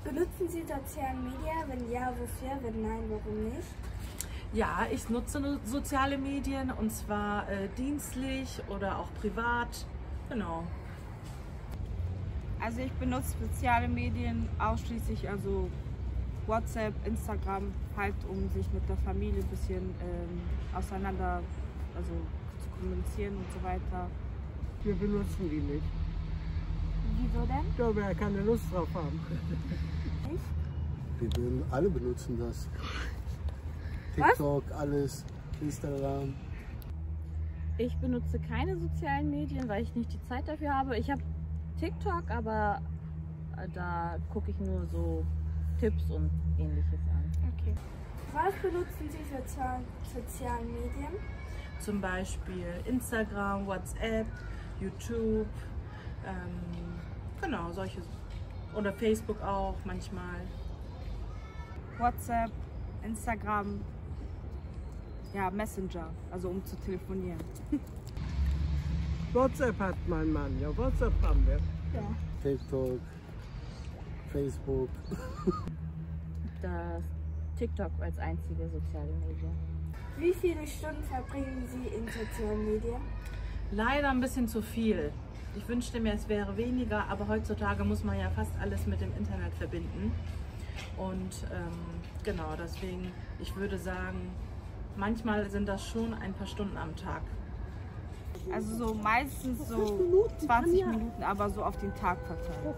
Benutzen Sie soziale Medien? Wenn ja, wofür? Wenn nein, warum nicht? Ja, ich nutze soziale Medien und zwar dienstlich oder auch privat. Genau. Also ich benutze soziale Medien ausschließlich, also WhatsApp, Instagram, halt um sich mit der Familie ein bisschen also zu kommunizieren und so weiter. Wir benutzen die nicht. Wieso denn? Da wir keine Lust drauf haben. Nicht? Alle benutzen das. TikTok, alles, Instagram. Ich benutze keine sozialen Medien, weil ich nicht die Zeit dafür habe. Ich habe TikTok, aber da gucke ich nur so Tipps und ähnliches an. Okay. Was benutzen Sie für soziale Medien? Zum Beispiel Instagram, WhatsApp, YouTube, genau, solche. Oder Facebook auch manchmal. WhatsApp, Instagram, ja, Messenger, also um zu telefonieren. WhatsApp hat mein Mann, ja, WhatsApp haben wir. Ja. TikTok, Facebook. Das TikTok als einzige soziale Medien. Wie viele Stunden verbringen Sie in sozialen Medien? Leider ein bisschen zu viel. Ich wünschte mir, es wäre weniger, aber heutzutage muss man ja fast alles mit dem Internet verbinden. Und genau, deswegen, ich würde sagen, manchmal sind das schon ein paar Stunden am Tag. Also so meistens so 20 Minuten, aber so auf den Tag verteilt.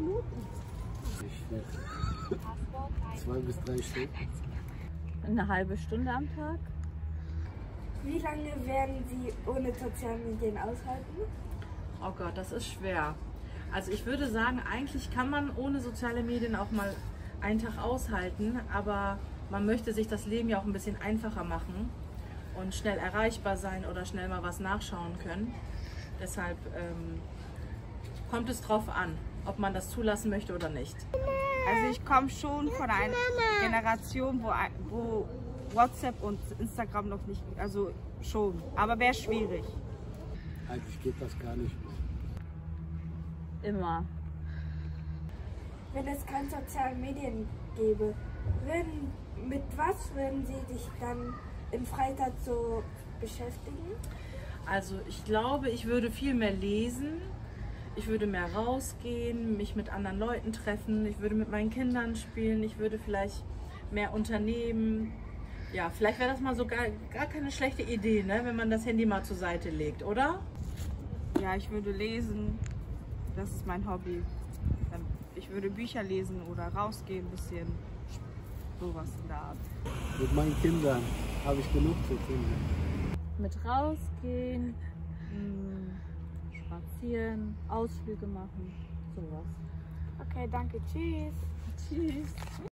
2 bis 3 Stunden. Eine halbe Stunde am Tag. Wie lange werden Sie ohne soziale Medien aushalten? Oh Gott, das ist schwer. Also ich würde sagen, eigentlich kann man ohne soziale Medien auch mal einen Tag aushalten, aber man möchte sich das Leben ja auch ein bisschen einfacher machen und schnell erreichbar sein oder schnell mal was nachschauen können. Deshalb kommt es drauf an, ob man das zulassen möchte oder nicht. Also ich komme schon von einer Generation, wo WhatsApp und Instagram noch nicht, also schon, aber wäre schwierig. Eigentlich geht das gar nicht mehr. Immer. Wenn es keine sozialen Medien gäbe, mit was würden Sie sich dann in Freizeit so beschäftigen? Also ich glaube, ich würde viel mehr lesen, ich würde mehr rausgehen, mich mit anderen Leuten treffen, ich würde mit meinen Kindern spielen, ich würde vielleicht mehr unternehmen. Ja, vielleicht wäre das mal so gar keine schlechte Idee, ne, wenn man das Handy mal zur Seite legt, oder? Ja, ich würde lesen, das ist mein Hobby. Ich würde Bücher lesen oder rausgehen, ein bisschen sowas in der Art. Mit meinen Kindern habe ich genug zu tun. Mit rausgehen, spazieren, Ausflüge machen, sowas. Okay, danke. Tschüss. Tschüss.